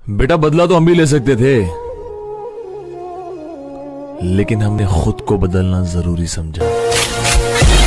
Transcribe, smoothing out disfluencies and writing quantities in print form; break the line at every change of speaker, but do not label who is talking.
बेटा बदला तो हम भी ले सकते थे, लेकिन हमने खुद को बदलना जरूरी समझा।